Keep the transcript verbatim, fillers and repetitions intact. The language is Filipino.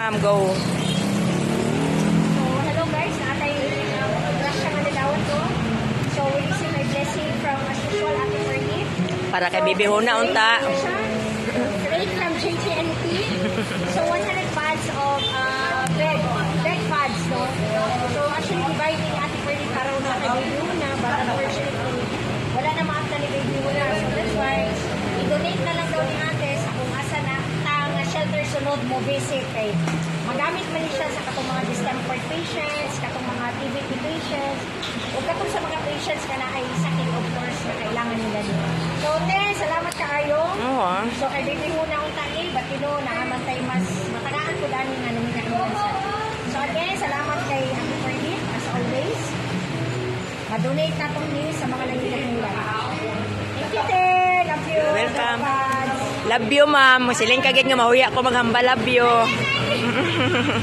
Ma'am, go. So, hello guys. Atay uh, brush siya nga nilawat ko. So, we receive my blessing from, as usual, Ate Perlit. Para kay Bibi Huna, unta. Rate from J T N T. So, one hundred pads of uh, bed, bed pads, no? So, actually, dividing Ate Perlit araw na kay Bibi Huna, but unfortunately, wala na maakta ni Bibi Huna. So, that's why, i-donate na lang daw ni Ate sa kung asa na tang shelter sunod mo visit kay magamit man siya sa katong mga discomfort patients, katong mga T B patients, o katong sa mga patients ka na ay sakit, of course, na kailangan nila dito. So, te, salamat kaayo. Oo, ah. So, kay Bibi Huna ang tayo, ba't ino, naamantay mas matagaan ko dami nga nung minakawan sa. So, again, salamat kay Ate Perlit, as always. Ma-donate na itong news sa mga nagiging Thank you, te. Love you. Welcome. Love you, ma'am. Siling kagig nga mahuya ko maghamba. Love you.